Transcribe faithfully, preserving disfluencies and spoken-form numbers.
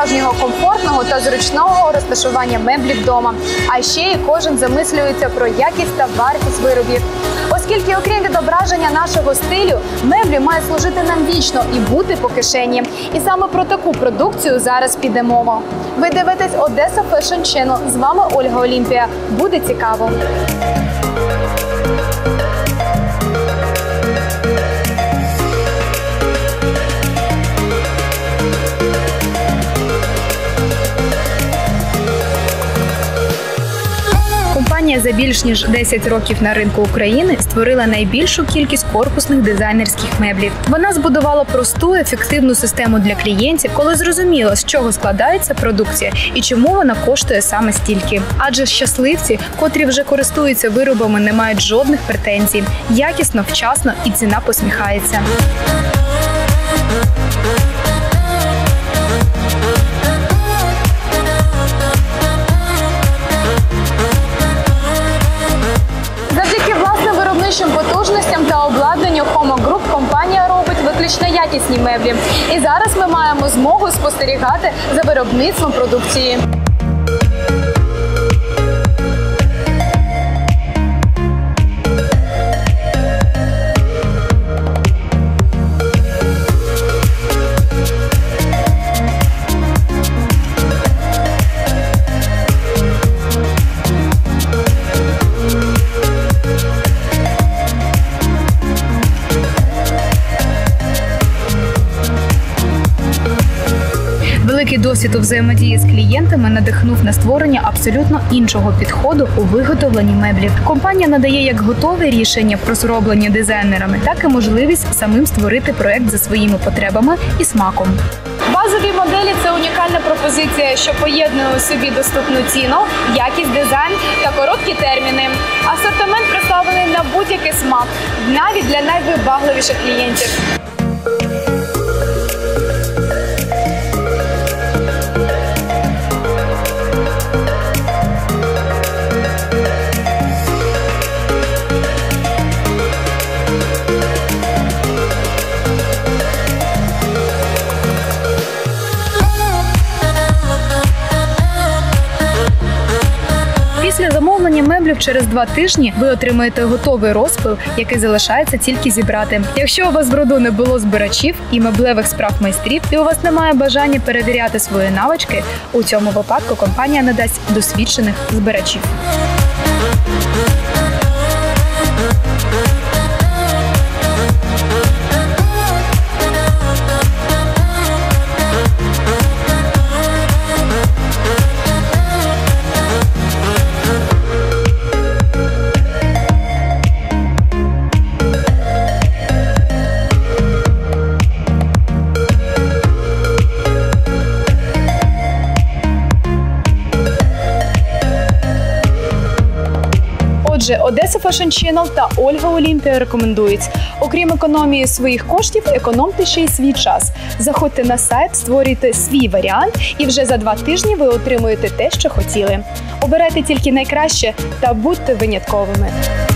справжнього комфортного та зручного розташування меблів вдома. А ще й кожен замислюється про якість та вартість виробів. Оскільки, окрім відображення нашого стилю, меблі мають служити нам вічно і бути по кишені. І саме про таку продукцію зараз піде мова. Ви дивитесь Одеса Fashion Channel. З вами Ольга Олімпія. Буде цікаво! Компанія за більш ніж десять років на ринку України створила найбільшу кількість корпусних дизайнерських меблів. Вона збудувала просту, ефективну систему для клієнтів, коли зрозуміла, з чого складається продукція і чому вона коштує саме стільки. Адже щасливці, котрі вже користуються виробами, не мають жодних претензій. Якісно, вчасно і ціна посміхається. Потужностям та обладнанню Хомо Груп компанія робить виключно якісні меблі. І зараз ми маємо змогу спостерігати за виробництвом продукції. Великий досвід у взаємодії з клієнтами надихнув на створення абсолютно іншого підходу у виготовленні меблів. Компанія надає як готове рішення про зроблення дизайнерами, так і можливість самим створити проект за своїми потребами і смаком. Базові моделі – це унікальна пропозиція, що поєднує у собі доступну ціну, якість, дизайн та короткі терміни. Асортимент представлений на будь-який смак, навіть для найвибагливіших клієнтів. Після замовлення меблів через два тижні ви отримаєте готовий розпил, який залишається тільки зібрати. Якщо у вас в роду не було збирачів і меблевих справ майстрів, і у вас немає бажання перевіряти свої навички, у цьому випадку компанія надасть досвідчених збирачів. Отже, Одеса Fashion Channel та Ольга Олімпія рекомендують. Окрім економії своїх коштів, економте ще й свій час. Заходьте на сайт, створюйте свій варіант і вже за два тижні ви отримуєте те, що хотіли. Обирайте тільки найкраще та будьте винятковими.